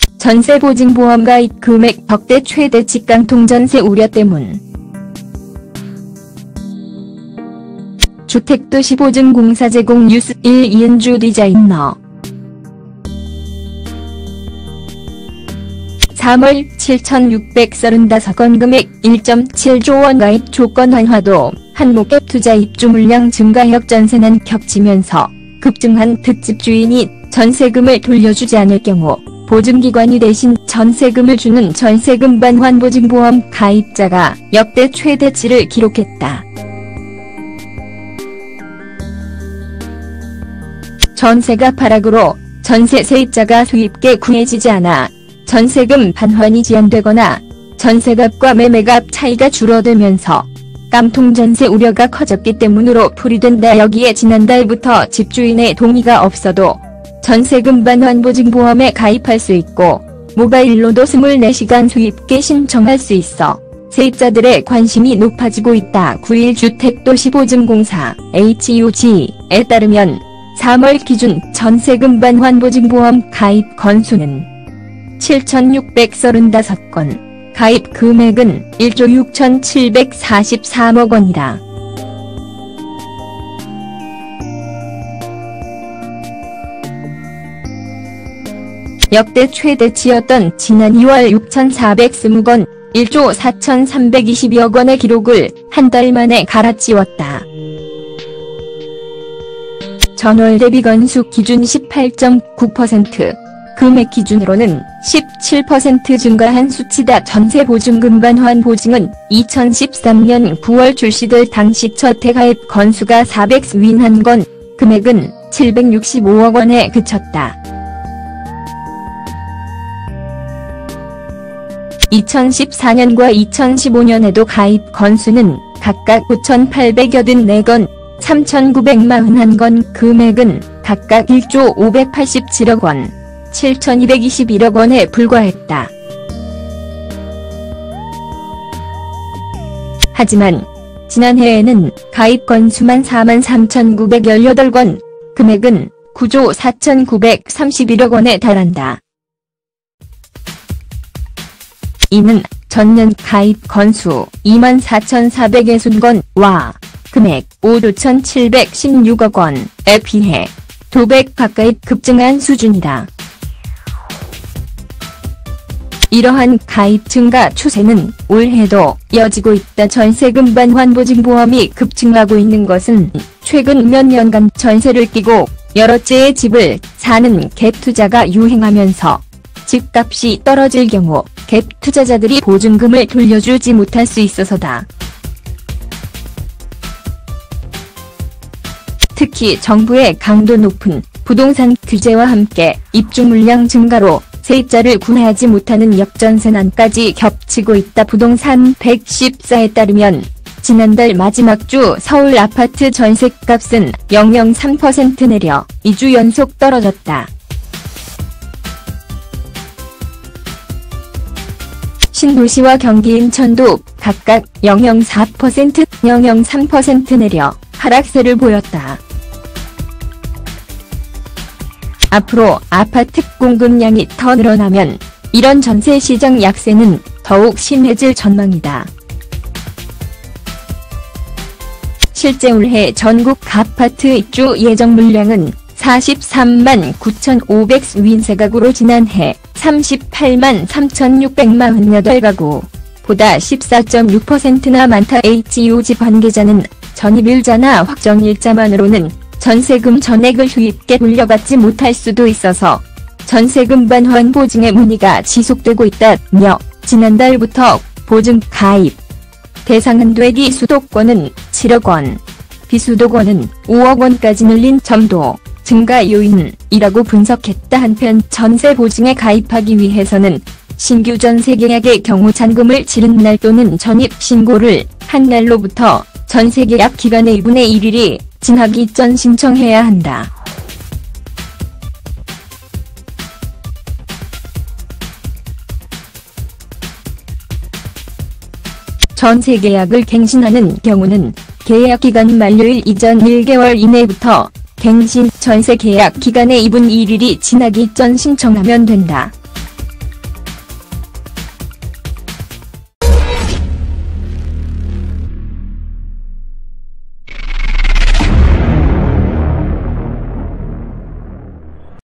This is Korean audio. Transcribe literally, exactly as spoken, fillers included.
전세보증보험 가입 금액 역대 최대 직강통 전세 우려 때문. 주택도시보증공사 제공 뉴스 일 이은주 디자이너. 삼월 칠천육백삼십오 건 금액 일 점 칠조 원 가입 조건 완화도 한목갭 투자 입주 물량 증가 역전세난 겹치면서 급증한 특집 주인이 전세금을 돌려주지 않을 경우 보증기관이 대신 전세금을 주는 전세금 반환 보증보험 가입자가 역대 최대치를 기록했다. 전세가 하락으로 전세 세입자가 수입계 구해지지 않아 전세금 반환이 지연되거나 전세값과 매매값 차이가 줄어들면서 깜통 전세 우려가 커졌기 때문으로 풀이된다. 여기에 지난달부터 집주인의 동의가 없어도 전세금 반환 보증보험에 가입할 수 있고 모바일로도 이십사 시간 수입계 신청할 수 있어 세입자들의 관심이 높아지고 있다. 구 일 주택도시보증공사 에이치유지에 따르면 삼월 기준 전세금 반환 보증보험 가입 건수는 칠천육백삼십오 건, 가입 금액은 일조 육천칠백사십삼억 원이다. 역대 최대치였던 지난 이월 육천사백이십 건, 일조 사천삼백이십여억 원의 기록을 한 달 만에 갈아치웠다. 전월 대비 건수 기준 십팔 점 구 퍼센트, 금액 기준으로는 십칠 퍼센트 증가한 수치다. 전세보증금 반환 보증은 이천십삼 년 구월 출시될 당시 첫 해 가입 건수가 사백오십일 건, 금액은 칠백육십오억 원에 그쳤다. 이천십사 년과 이천십오 년에도 가입 건수는 각각 오천팔백팔십사 건, 삼천구백사십일 건, 금액은 각각 일조 오백팔십칠억 원, 칠천이백이십일억 원에 불과했다. 하지만 지난해에는 가입 건수만 사만 삼천구백십팔 건, 금액은 구조 사천구백삼십일억 원에 달한다. 이는 전년 가입 건수 이만 사천사백육십 건와 금액 오조 천칠백십육억 원에 비해 두 배 가까이 급증한 수준이다. 이러한 가입 증가 추세는 올해도 이어지고 있다. 전세금 반환 보증보험이 급증하고 있는 것은 최근 몇 년간 전세를 끼고 여러 채의 집을 사는 갭 투자가 유행하면서 집값이 떨어질 경우 갭 투자자들이 보증금을 돌려주지 못할 수 있어서다. 특히 정부의 강도 높은 부동산 규제와 함께 입주 물량 증가로 세입자를 구매하지 못하는 역전세난까지 겹치고 있다. 부동산 백십사에 따르면 지난달 마지막 주 서울 아파트 전셋값은 영 점 삼 퍼센트 내려 이 주 연속 떨어졌다. 신도시와 경기 인천도 각각 영 점 사 퍼센트, 영 점 삼 퍼센트 내려 하락세를 보였다. 앞으로 아파트 공급량이 더 늘어나면 이런 전세시장 약세는 더욱 심해질 전망이다. 실제 올해 전국 아파트 입주 예정 물량은 사십삼만 구천오백오십일 가구로 지난해 삼십팔만 삼천육백사십팔 가구보다 십사 점 육 퍼센트나 많다. 에이치유지 관계자는 전입일자나 확정일자만으로는 전세금 전액을 수입계 돌려받지 못할 수도 있어서 전세금 반환 보증의 문의가 지속되고 있다며 지난달부터 보증 가입 대상은 되기 수도권은 칠억 원, 비수도권은 오억 원까지 늘린 점도 증가 요인이라고 분석했다. 한편 전세 보증에 가입하기 위해서는 신규 전세 계약의 경우 잔금을 치른 날 또는 전입 신고를 한 날로부터 전세 계약 기간의 이분의 일일이 지나기 전 신청해야 한다. 전세 계약을 갱신하는 경우는 계약기간 만료일 이전 일 개월 이내부터 갱신 전세 계약 기간의 이분의 일일이 지나기 전 신청하면 된다.